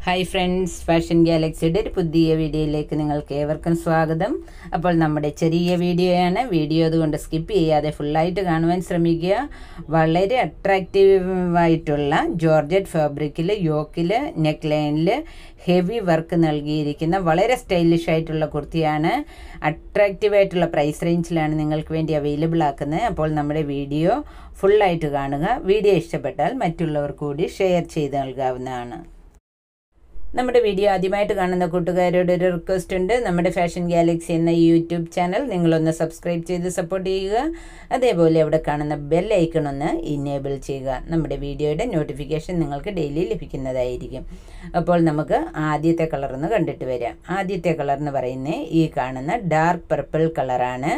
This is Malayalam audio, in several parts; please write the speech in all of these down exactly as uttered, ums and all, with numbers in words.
ഹായ് ഫ്രണ്ട്സ്, ഫാഷൻ ഗാലക്സിയുടെ ഒരു പുതിയ വീഡിയോയിലേക്ക് നിങ്ങൾക്ക് ഏവർക്കും സ്വാഗതം. അപ്പോൾ നമ്മുടെ ചെറിയ വീഡിയോയാണ്. വീഡിയോ അതുകൊണ്ട് സ്കിപ്പ് ചെയ്യാതെ ഫുള്ളായിട്ട് കാണുവാൻ ശ്രമിക്കുക. വളരെ അട്രാക്റ്റീവായിട്ടുള്ള ജോർജറ്റ് ഫാബ്രിക്കിൽ യോക്കിൽ നെക്ക് ലൈനിൽ ഹെവി വർക്ക് നൽകിയിരിക്കുന്ന വളരെ സ്റ്റൈലിഷ് ആയിട്ടുള്ള കുർത്തിയാണ്. അട്രാക്റ്റീവായിട്ടുള്ള പ്രൈസ് റേഞ്ചിലാണ് നിങ്ങൾക്ക് വേണ്ടി അവൈലബിൾ ആക്കുന്നത്. അപ്പോൾ നമ്മുടെ വീഡിയോ ഫുള്ളായിട്ട് കാണുക. വീഡിയോ ഇഷ്ടപ്പെട്ടാൽ മറ്റുള്ളവർക്ക് കൂടി ഷെയർ ചെയ്ത് നൽകാവുന്നതാണ്. നമ്മുടെ വീഡിയോ ആദ്യമായിട്ട് കാണുന്ന കൂട്ടുകാരോട് ഒരു റിക്വസ്റ്റ് ഉണ്ട്. നമ്മുടെ ഫാഷൻ ഗാലക്സി എന്ന യൂട്യൂബ് ചാനൽ നിങ്ങളൊന്ന് സബ്സ്ക്രൈബ് ചെയ്ത് സപ്പോർട്ട് ചെയ്യുക. അതേപോലെ അവിടെ കാണുന്ന ബെൽ ഐക്കൺ ഒന്ന് ഇനേബിൾ ചെയ്യുക. നമ്മുടെ വീഡിയോയുടെ നോട്ടിഫിക്കേഷൻ നിങ്ങൾക്ക് ഡെയിലി ലഭിക്കുന്നതായിരിക്കും. അപ്പോൾ നമുക്ക് ആദ്യത്തെ കളർ ഒന്ന് കണ്ടിട്ട് വരാം. ആദ്യത്തെ കളർ എന്ന് പറയുന്നത് ഈ കാണുന്ന ഡാർക്ക് പർപ്പിൾ കളറാണ്.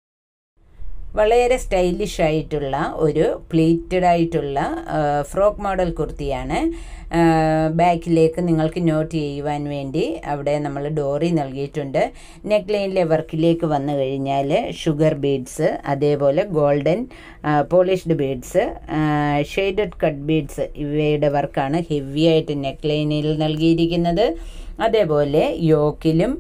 വളരെ സ്റ്റൈലിഷ് ആയിട്ടുള്ള ഒരു പ്ലീറ്റഡ് ആയിട്ടുള്ള ഫ്രോക്ക് മോഡൽ കുർത്തിയാണ്. ബാക്കിലേക്ക് നിങ്ങൾക്ക് നോട്ട് ചെയ്യുവാൻ വേണ്ടി അവിടെ നമ്മൾ ഡോറി നൽകിയിട്ടുണ്ട്. നെക്ക് ലൈനിലെ വർക്കിലേക്ക് വന്നു കഴിഞ്ഞാൽ ഷുഗർ ബീഡ്സ്, അതേപോലെ golden polished beads, shaded cut beads ഇവയുടെ വർക്കാണ് ഹെവി ആയിട്ട് നെക്ക് ലൈനിൽ നൽകിയിരിക്കുന്നത്. അതേപോലെ യോക്കിലും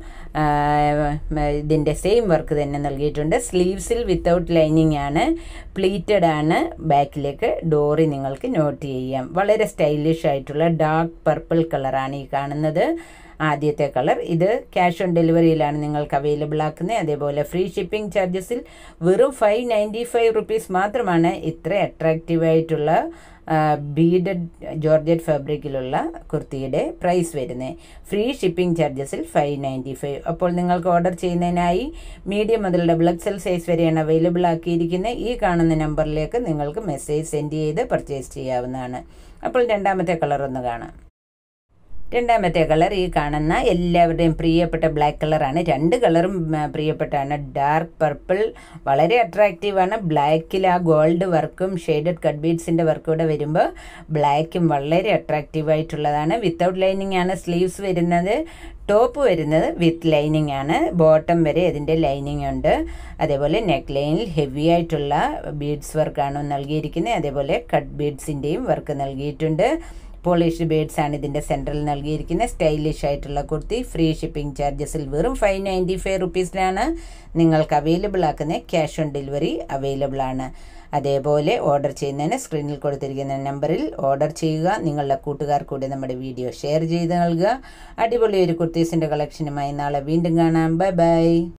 ഇതിൻ്റെ സെയിം വർക്ക് തന്നെ നൽകിയിട്ടുണ്ട്. സ്ലീവ്സിൽ വിത്തൗട്ട് ലൈനിങ് ആണ്, പ്ലീറ്റഡ് ആണ്. ബാക്കിലേക്ക് ഡോറി നിങ്ങൾക്ക് നോട്ട് ചെയ്യാം. വളരെ സ്റ്റൈലിഷ് ആയിട്ടുള്ള ഡാർക്ക് പർപ്പിൾ കളറാണ് ഈ കാണുന്നത്. ആദ്യത്തെ കളർ ഇത് ക്യാഷ് ഓൺ ഡെലിവറിയിലാണ് നിങ്ങൾക്ക് അവൈലബിൾ ആക്കുന്നത്. അതേപോലെ ഫ്രീ ഷിപ്പിംഗ് ചാർജസിൽ വെറും ഫൈവ് നയൻറ്റി ഫൈവ് റുപ്പീസ് മാത്രമാണ് ഇത്ര അട്രാക്റ്റീവായിട്ടുള്ള ബീഡഡ് ജോർജറ്റ് ഫാബ്രിക്കിലുള്ള കുർത്തിയുടെ പ്രൈസ് വരുന്നത്. ഫ്രീ ഷിപ്പിംഗ് ചാർജസിൽ ഫൈവ് നയൻറ്റി ഫൈവ്. അപ്പോൾ നിങ്ങൾക്ക് ഓർഡർ ചെയ്യുന്നതിനായി മീഡിയം മുതൽ ഡബിൾ എക്സ് എൽ സൈസ് വരെയാണ് അവൈലബിൾ ആക്കിയിരിക്കുന്നത്. ഈ കാണുന്ന നമ്പറിലേക്ക് നിങ്ങൾക്ക് മെസ്സേജ് സെൻഡ് ചെയ്ത് പർച്ചേസ് ചെയ്യാവുന്നതാണ്. അപ്പോൾ രണ്ടാമത്തെ കളർ ഒന്ന് കാണാം. രണ്ടാമത്തെ കളർ ഈ കാണുന്ന എല്ലാവരുടെയും പ്രിയപ്പെട്ട ബ്ലാക്ക് കളറാണ്. രണ്ട് കളറും പ്രിയപ്പെട്ടാണ്. ഡാർക്ക് പർപ്പിൾ വളരെ അട്രാക്റ്റീവാണ്. ബ്ലാക്കിൽ ആ ഗോൾഡ് വർക്കും ഷെയ്ഡഡ് കട്ട് ബീഡ്സിൻ്റെ വർക്കും കൂടെ വരുമ്പോൾ ബ്ലാക്കും വളരെ അട്രാക്റ്റീവായിട്ടുള്ളതാണ്. വിത്തൗട്ട് ലൈനിങ് ആണ് സ്ലീവ്സ് വരുന്നത്. ടോപ്പ് വരുന്നത് വിത്ത് ലൈനിങ് ആണ്. ബോട്ടം വരെ ഇതിൻ്റെ ലൈനിങ് ഉണ്ട്. അതേപോലെ നെക്ക് ലൈനിൽ ഹെവി ആയിട്ടുള്ള ബീഡ്സ് വർക്കാണ് നൽകിയിരിക്കുന്നത്. അതേപോലെ കട്ട് ബീഡ്സിൻ്റെയും വർക്ക് നൽകിയിട്ടുണ്ട്. പോളിഷ്ഡ് ബീഡ്സ് ആണ് ഇതിൻ്റെ സെൻറ്ററിൽ നൽകിയിരിക്കുന്നത്. സ്റ്റൈലിഷ് ആയിട്ടുള്ള കുർത്തി ഫ്രീ ഷിപ്പിംഗ് ചാർജസിൽ വെറും ഫൈവ് നയൻറ്റി ഫൈവ് റുപ്പീസിലാണ് നിങ്ങൾക്ക് അവൈലബിൾ ആക്കുന്നത്. ക്യാഷ് ഓൺ ഡെലിവറി അവൈലബിൾ ആണ്. അതേപോലെ ഓർഡർ ചെയ്യുന്നതിന് സ്ക്രീനിൽ കൊടുത്തിരിക്കുന്ന നമ്പറിൽ ഓർഡർ ചെയ്യുക. നിങ്ങളുടെ കൂട്ടുകാർ കൂടി നമ്മുടെ വീഡിയോ ഷെയർ ചെയ്ത് നൽകുക. അടിപൊളി ഒരു കുർത്തീസിൻ്റെ കളക്ഷനുമായി നാളെ വീണ്ടും കാണാം. Bye by.